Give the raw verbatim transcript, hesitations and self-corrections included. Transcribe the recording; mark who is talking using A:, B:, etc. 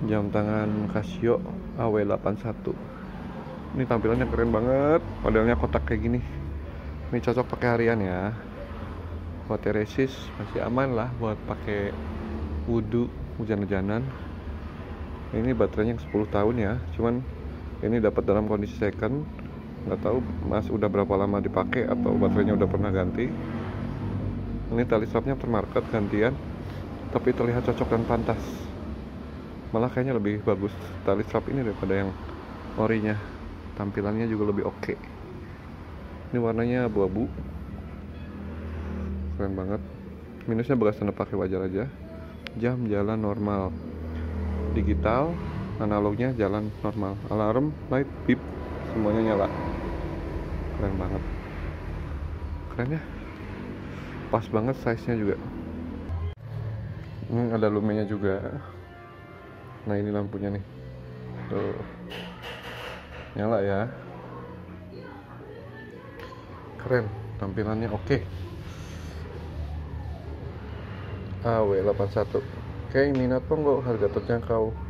A: Jam tangan Casio A W delapan satu. Ini tampilannya keren banget, modelnya kotak kayak gini. Ini cocok pakai harian ya. Water resist masih aman lah buat pakai wudhu, hujan-hujanan. Ini baterainya sepuluh tahun ya, cuman ini dapat dalam kondisi second. Nggak tahu mas udah berapa lama dipakai atau baterainya udah pernah ganti. Ini tali strapnya aftermarket gantian, tapi terlihat cocok dan pantas. Malah kayaknya lebih bagus tali strap ini daripada yang orinya. Tampilannya juga lebih oke. Ini warnanya abu-abu, keren banget. Minusnya bekas tanda pakai wajar aja. Jam jalan normal, digital, analognya jalan normal. Alarm, light, beep, semuanya nyala. Keren banget. Keren ya. Pas banget size-nya juga. Ini ada lumenya juga. Nah ini lampunya nih. Tuh. Nyala ya. Keren, tampilannya oke. A W delapan satu. Oke, minat monggo, harga terjangkau.